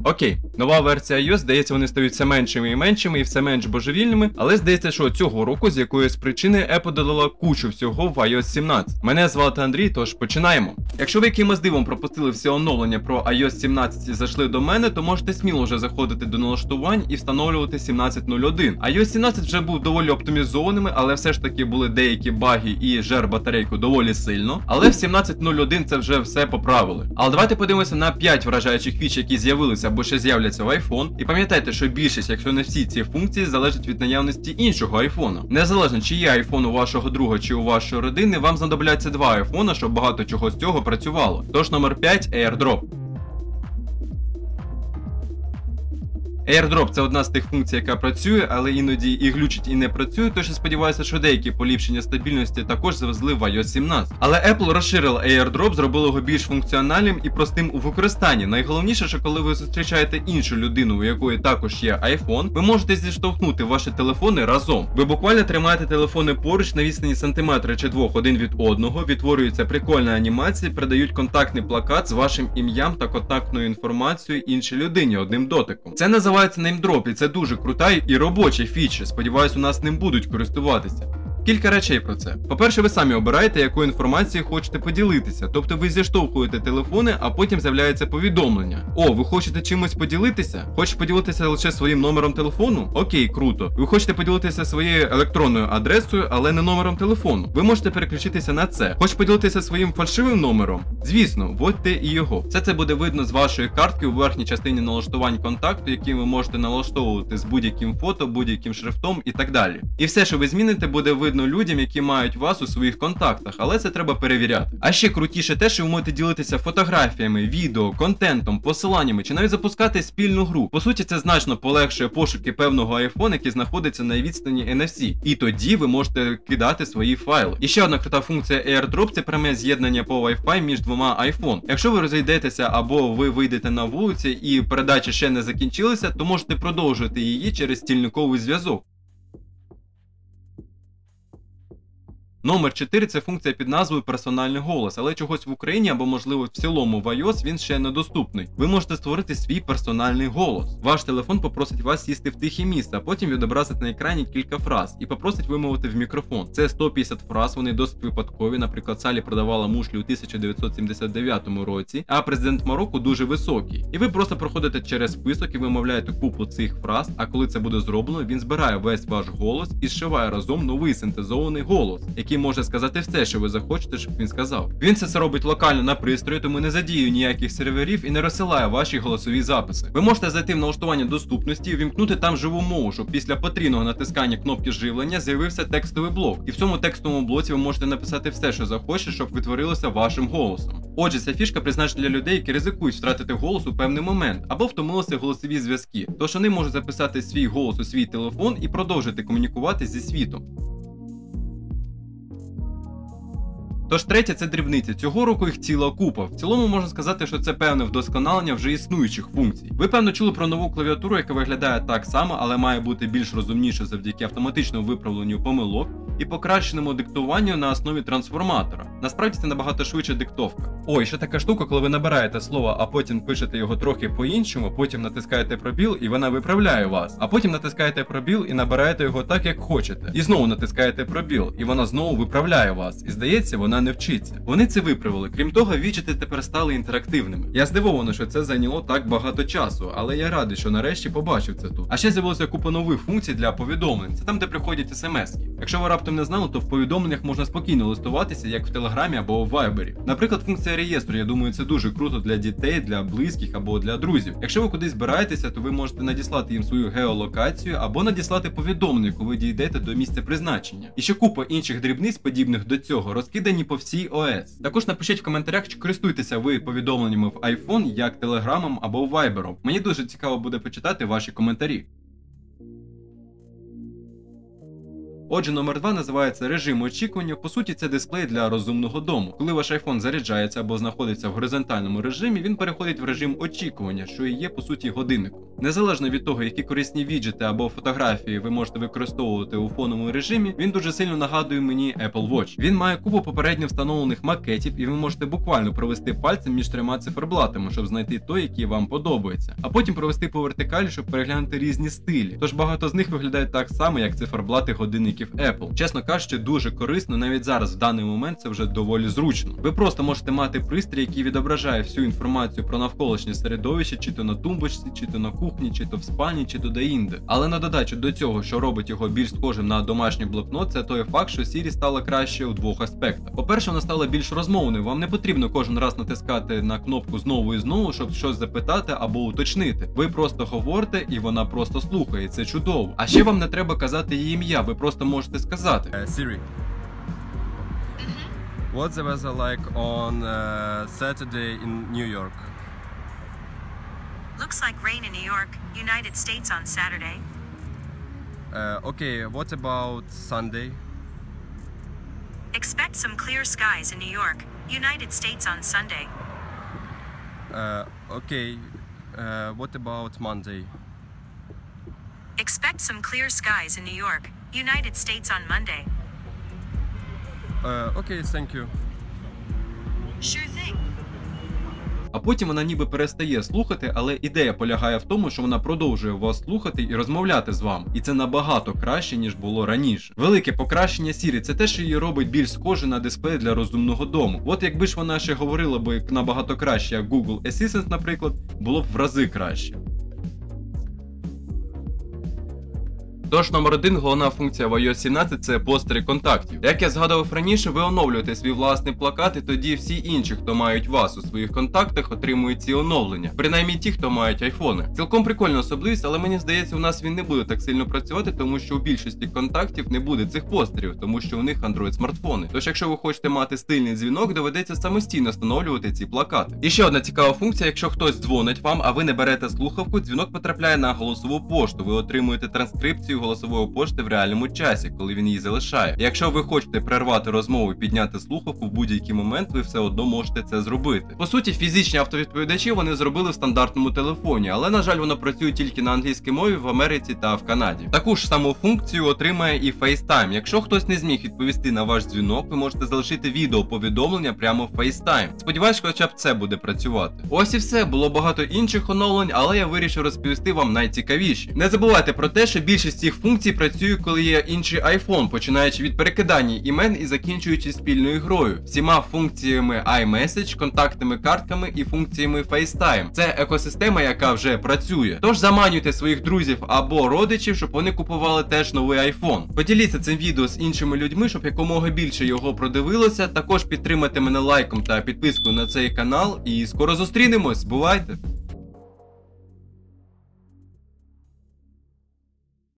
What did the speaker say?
Окей, нова версія iOS, здається, вони стають все меншими і меншими і все менш божевільними, але здається, що цього року з якоїсь причини Apple додала кучу всього в iOS 17. Мене звати Андрій, тож починаємо. Якщо ви якимось дивом пропустили всі оновлення про iOS 17 і зайшли до мене, то можете сміло вже заходити до налаштувань і встановлювати 17.01. iOS 17 вже був доволі оптимізованими, але все ж таки були деякі баги і жер батарейку доволі сильно. Але в 17.01 це вже все поправили. Але давайте подивимося на 5 вражаючих фіч, які з'явилися або ще з'являться в iPhone. І пам'ятайте, що більшість, якщо не всі ці функції, залежать від наявності іншого iPhone. Незалежно, чи є iPhone у вашого друга чи у вашої родини, вам знадобляться два iPhone, щоб багато чого з цього працювало. Тож номер 5 – AirDrop. AirDrop – це одна з тих функцій, яка працює, але іноді і глючить, і не працює, тож я сподіваюся, що деякі поліпшення стабільності також завезли в iOS 17. Але Apple розширила AirDrop, зробила його більш функціональним і простим у використанні. Найголовніше, що коли ви зустрічаєте іншу людину, у якої також є iPhone, ви можете зіштовхнути ваші телефони разом. Ви буквально тримаєте телефони поруч на відстані сантиметра чи двох один від одного, відтворюється прикольна анімація, передають контактний плакат з вашим ім'ям та контактною інформацією іншій людині одним дотиком. Це називається неймдроп, і це дуже крута і робоча фіча. Сподіваюсь, у нас ним будуть користуватися. Кілька речей про це. По-перше, ви самі обираєте, якою інформацією хочете поділитися. Тобто ви зіштовхуєте телефони, а потім з'являється повідомлення. О, ви хочете чимось поділитися? Хочеш поділитися лише своїм номером телефону? Окей, круто. Ви хочете поділитися своєю електронною адресою, але не номером телефону. Ви можете переключитися на це. Хочеш поділитися своїм фальшивим номером? Звісно, вводьте і його. Все це буде видно з вашої картки у верхній частині налаштувань контакту, які ви можете налаштовувати з будь-яким фото, будь-яким шрифтом і так далі. І все, що ви зміните, буде видно людям, які мають вас у своїх контактах, але це треба перевіряти. А ще крутіше те, що ви можете ділитися фотографіями, відео, контентом, посиланнями, чи навіть запускати спільну гру. По суті, це значно полегшує пошуки певного iPhone, який знаходиться на відстані NFC. І тоді ви можете кидати свої файли. І ще одна крута функція AirDrop – це пряме з'єднання по Wi-Fi між двома iPhone. Якщо ви розійдетеся або ви вийдете на вулиці і передача ще не закінчилася, то можете продовжувати її через стільниковий зв'язок. Номер 4 – це функція під назвою персональний голос, але чогось в Україні або, можливо, в цілому в iOS він ще недоступний. Ви можете створити свій персональний голос. Ваш телефон попросить вас сісти в тихе місце, а потім відобразить на екрані кілька фраз і попросить вимовити в мікрофон. Це 150 фраз, вони досить випадкові. Наприклад, Салі продавала мушлі у 1979 році, а президент Марокко дуже високий. І ви просто проходите через список і вимовляєте купу цих фраз, а коли це буде зроблено, він збирає весь ваш голос і зшиває разом новий синтезований голос, який може сказати все, що ви захочете, щоб він сказав. Він це робить локально на пристрої, тому не задіює ніяких серверів і не розсилає ваші голосові записи. Ви можете зайти в налаштування доступності і вімкнути там живу мову, щоб після потрійного натискання кнопки живлення з'явився текстовий блок. І в цьому текстовому блоці ви можете написати все, що захочете, щоб відтворилося вашим голосом. Отже, ця фішка призначена для людей, які ризикують втратити голос у певний момент або втомилися голосові зв'язки. Тож вони можуть записати свій голос у свій телефон і продовжити комунікувати зі світом. Тож третє – це дрібниці. Цього року їх ціла купа. В цілому можна сказати, що це певне вдосконалення вже існуючих функцій. Ви, певно, чули про нову клавіатуру, яка виглядає так само, але має бути більш розумніше завдяки автоматичному виправленню помилок і покращеному диктуванню на основі трансформатора. Насправді це набагато швидше диктовка. Ой, ще така штука, коли ви набираєте слово, а потім пишете його трохи по-іншому, потім натискаєте пробіл і вона виправляє вас. А потім натискаєте пробіл і набираєте його так, як хочете. І знову натискаєте пробіл, і вона знову виправляє вас. І здається, вона не вчиться. Вони це виправили. Крім того, віджити тепер стали інтерактивними. Я здивований, що це зайняло так багато часу, але я радий, що нарешті побачив це тут. А ще з'явилося купа нових функцій для повідомлень. Це там, де приходять смс-ки. Якщо ви раптом не знали, то в повідомленнях можна спокійно листуватися, як в Телеграмі або в Вайбері. Наприклад, функція реєстру, я думаю, це дуже круто для дітей, для близьких або для друзів. Якщо ви кудись збираєтеся, то ви можете надіслати їм свою геолокацію або надіслати повідомлення, коли дійдете до місця призначення. І ще купа інших дрібниць, подібних до цього, розкидані по всій ОС. Також напишіть в коментарях, чи користуєтеся ви повідомленнями в iPhone, як Телеграмом або Вайбером. Мені дуже цікаво буде почитати ваші коментарі. Отже, номер 2 називається режим очікування. По суті, це дисплей для розумного дому. Коли ваш iPhone заряджається або знаходиться в горизонтальному режимі, він переходить в режим очікування, що і є по суті годинником. Незалежно від того, які корисні віджити або фотографії ви можете використовувати у фоновому режимі, він дуже сильно нагадує мені Apple Watch. Він має купу попередньо встановлених макетів, і ви можете буквально провести пальцем між трьома циферблатами, щоб знайти той, який вам подобається, а потім провести по вертикалі, щоб переглянути різні стилі. Тож багато з них виглядають так само, як циферблати годинників Apple. Чесно кажучи, дуже корисно, навіть зараз в даний момент це вже доволі зручно. Ви просто можете мати пристрій, який відображає всю інформацію про навколишнє середовище, чи то на тумбочці, чи то на кухні, чи то в спальні, чи то деінде. Але на додачу до цього, що робить його більш схожим на домашній блокнот, це той факт, що Siri стала краще у двох аспектах. По-перше, вона стала більш розмовною. Вам не потрібно кожен раз натискати на кнопку знову і знову, щоб щось запитати або уточнити. Ви просто говорите, і вона просто слухає. Це чудово. А ще вам не треба казати її ім'я, ви просто можете сказати. Siri, what's the weather like on Saturday in New York? Looks like rain in New York, United States on Saturday. Okay, what about Sunday? Expect some clear skies in New York, United States on Sunday. Okay, what about Monday? Expect some clear skies in New York, United States on Monday. Okay, thank you. Sure thing. А потім вона ніби перестає слухати, але ідея полягає в тому, що вона продовжує вас слухати і розмовляти з вами. І це набагато краще, ніж було раніше. Велике покращення Siri – це те, що її робить більш схоже на дисплей для розумного дому. От якби ж вона ще говорила би набагато краще, як Google Assistant, наприклад, було б в рази краще. Тож, номер 1, головна функція в iOS 17 – це постери контактів. Як я згадував раніше, ви оновлюєте свій власний плакат, і тоді всі інші, хто мають вас у своїх контактах, отримують ці оновлення. Принаймні ті, хто мають айфони. Цілком прикольна особливість, але мені здається, у нас він не буде так сильно працювати, тому що у більшості контактів не буде цих постерів, тому що у них Android смартфони. Тож, якщо ви хочете мати стильний дзвінок, доведеться самостійно встановлювати ці плакати. І ще одна цікава функція: якщо хтось дзвонить вам, а ви не берете слухавку, дзвінок потрапляє на голосову пошту. Ви отримуєте транскрипцію голосової пошти в реальному часі, коли він її залишає. Якщо ви хочете перервати розмову і підняти слухавку в будь-який момент, ви все одно можете це зробити. По суті, фізичні автовідповідачі вони зробили в стандартному телефоні, але, на жаль, воно працює тільки на англійській мові в Америці та в Канаді. Таку ж саму функцію отримає і FaceTime. Якщо хтось не зміг відповісти на ваш дзвінок, ви можете залишити відеоповідомлення прямо в FaceTime. Сподіваюсь, хоча б це буде працювати. Ось і все. Було багато інших оновлень, але я вирішив розповісти вам найцікавіші. Не забувайте про те, що більшість цих функцій працює, коли є інший iPhone, починаючи від перекидання імен і закінчуючи спільною грою. Всіма функціями iMessage, контактними картками і функціями FaceTime. Це екосистема, яка вже працює. Тож заманюйте своїх друзів або родичів, щоб вони купували теж новий iPhone. Поділіться цим відео з іншими людьми, щоб якомога більше його продивилося. Також підтримайте мене лайком та підпискою на цей канал. І скоро зустрінемось. Бувайте!